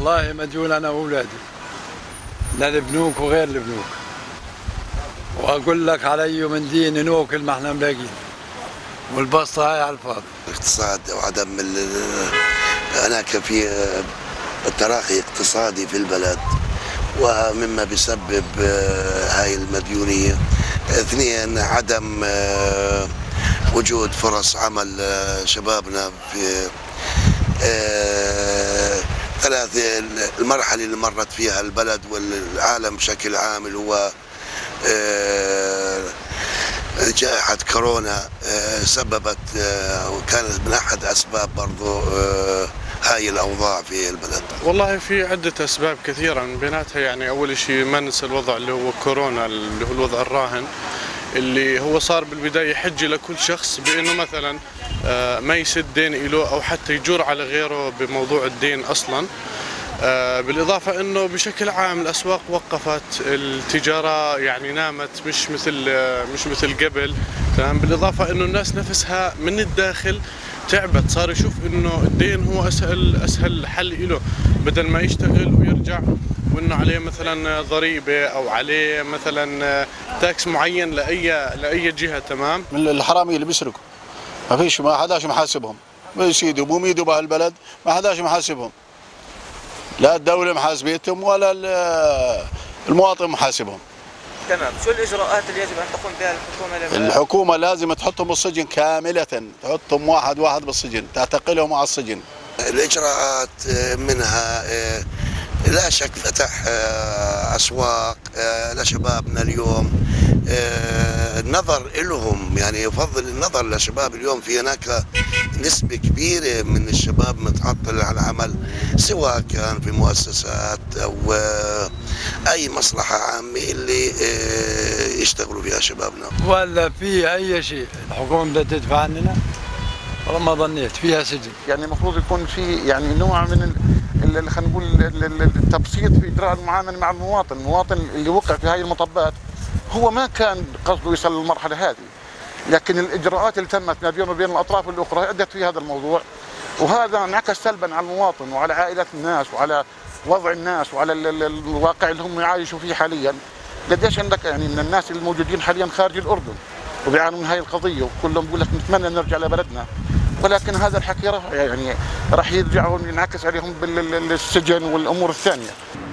والله مديون انا واولادي للبنوك وغير البنوك، واقول لك علي من دين نوكل ما احنا ملاقين، والبسطه هاي على الفاضي. الاقتصاد وعدم هناك في تراخي اقتصادي في البلد، ومما بيسبب هاي المديونيه. اثنين، عدم وجود فرص عمل شبابنا. في ثلاثة، المرحلة اللي مرت فيها البلد والعالم بشكل عام اللي هو جائحة كورونا سببت وكانت من أحد أسباب برضو هاي الأوضاع في البلد. والله في عدة أسباب كثيرة، من بيناتها يعني أول شيء ما ننسى الوضع اللي هو كورونا، اللي هو الوضع الراهن اللي هو صار بالبداية حجة لكل شخص بأنه مثلا ما يسد دين له أو حتى يجور على غيره بموضوع الدين أصلا. بالإضافة أنه بشكل عام الأسواق وقفت، التجارة يعني نامت مش مثل قبل، تمام. بالإضافة أنه الناس نفسها من الداخل تعبت، صار يشوف أنه الدين هو أسهل حل له، بدل ما يشتغل ويرجع وأنه عليه مثلا ضريبة أو عليه مثلا تاكس معين لأي جهة، تمام. من الحرامية اللي بيسرقوا ما فيش، ما حداش محاسبهم، بيسيدوا بوميدوا بهالبلد ما حداش محاسبهم، لا الدولة محاسبتهم ولا المواطن محاسبهم. تمام. شو الإجراءات اللي يجب أن تقوم بها الحكومة؟ الحكومة لازم تحطهم بالسجن كاملة، تحطهم واحد بالسجن، تعتقلهم على السجن. الإجراءات منها لا شك فتح أسواق لشبابنا اليوم، النظر لهم، يعني يفضل النظر لشباب اليوم. في هناك نسبة كبيرة من الشباب متعطل على العمل، سواء كان في مؤسسات أو أي مصلحة عامة اللي يشتغلوا فيها شبابنا. ولا في أي شيء الحكومة بدها تدفع عننا؟ والله ما ظنيت فيها سجن. يعني المفروض يكون في يعني نوع من خلينا نقول التبسيط في إجراء المعاملة مع المواطن اللي وقع في هذه المطبات. هو ما كان قصده يصل للمرحلة هذه، لكن الإجراءات اللي تمت ما بينه وبين الأطراف الأخرى أدت في هذا الموضوع، وهذا انعكس سلبا على المواطن وعلى عائلات الناس وعلى وضع الناس وعلى الواقع اللي هم يعايشوا فيه حاليا. قديش عندك يعني من الناس الموجودين حاليا خارج الأردن وبيعانوا من هاي القضية، وكلهم بيقول لك نتمنى نرجع لبلدنا، ولكن هذا الحكي راح يرجعون ينعكس عليهم بالسجن والأمور الثانية.